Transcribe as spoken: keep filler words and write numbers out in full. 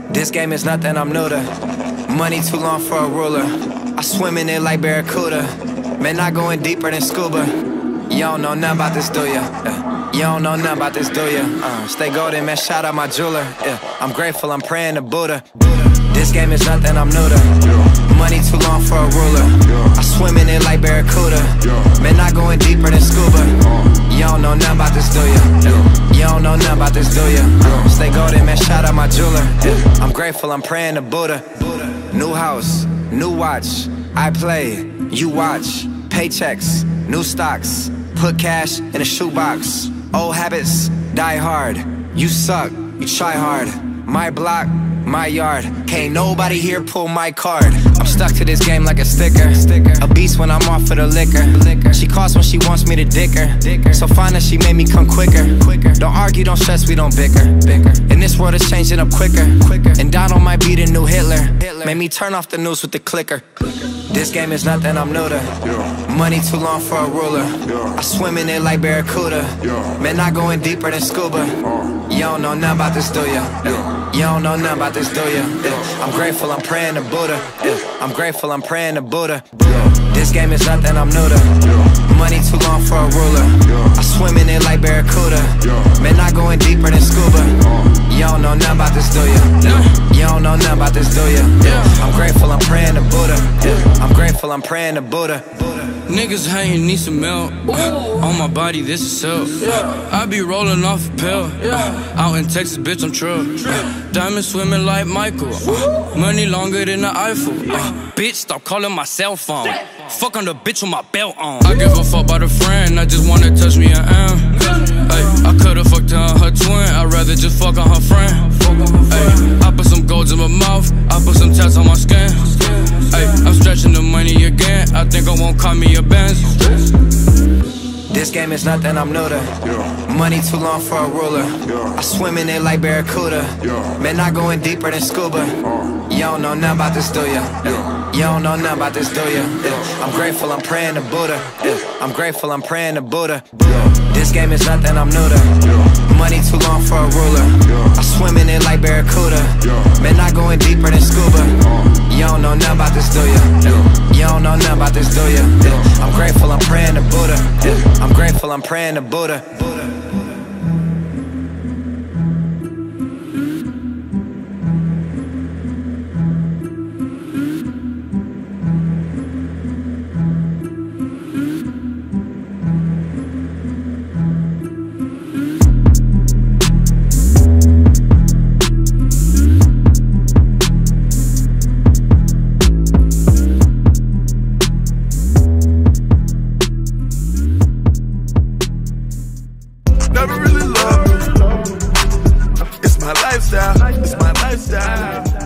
This game is nothing I'm new to. Money too long for a ruler. I swim in it like Barracuda. Man, I going deeper than scuba. You don't know nothing about this, do ya? Yeah. You don't know nothing about this, do ya? Uh, stay golden, man, shout out my jeweler. Yeah. I'm grateful, I'm praying to Buddha. This game is nothing I'm new to. Money too long for a ruler. I swim in it like Barracuda. Man, I going deeper than scuba. You don't know nothing about this, do ya? Yeah. You don't know nothing about this, do ya? Uh, stay golden, man, shout out my jeweler. Yeah. I'm grateful, I'm praying to Buddha. New house, new watch. I play, you watch. Paychecks, new stocks. Put cash in a shoebox. Old habits, die hard. You suck, you try hard. My block, my yard. Can't nobody here pull my card. I'm stuck to this game like a sticker. A beast when I'm off for the liquor. She calls when she wants me to dick her. So fine that she made me come quicker. Don't argue, don't stress, we don't bicker. And this world is changing up quicker. And Donald might be the new Hitler. Made me turn off the news with the clicker. This game is nothing I'm new to. Money too long for a ruler. I swim in it like Barracuda. Man, I going deeper than scuba. You don't know nothing about this, do ya? You don't know nothing about this, do ya? I'm grateful, I'm praying to Buddha. I'm grateful, I'm praying to Buddha. This game is nothing I'm new to. Money too long for a ruler. I swim in it like Barracuda. Man, I going deeper than scuba. You don't know nothing about this, do ya? You don't know nothing about this, do ya? I'm grateful, I'm praying to Buddha. I'm grateful, I'm praying to Buddha. Niggas hating, need some milk. Uh, on my body, this is silk. Uh, I be rolling off a pill. Uh, out in Texas, bitch, I'm trill. Uh, diamond swimming like Michael. Uh, money longer than the Eiffel. Uh, bitch, stop calling my cell phone. Fuck on the bitch with my belt on. I give a fuck about a friend, I just wanna touch me and am. Ay, I could've fucked on her twin, I'd rather just fuck on her friend. Ay, I put some golds in my mouth, I put some tats on my skin. Ay, I'm stretching the money again, I think I won't call me a Benz. This game is nothing I'm new to. Money too long for a ruler. I swim in it like Barracuda. Man, I going deeper than scuba. You don't know nothing about this, do ya? You don't know nothing about this, do ya? I'm grateful, I'm praying to Buddha. I'm grateful, I'm praying to Buddha. This game is nothing I'm new to. Money too long for a ruler. I swim in it like Barracuda. Man, I going deeper than scuba. You don't know nothing about this, do ya? You don't know nothing about this, do ya? I'm grateful, I'm praying to Buddha. I'm grateful, I'm praying to Buddha. Never really loved me. It's my lifestyle. It's my lifestyle.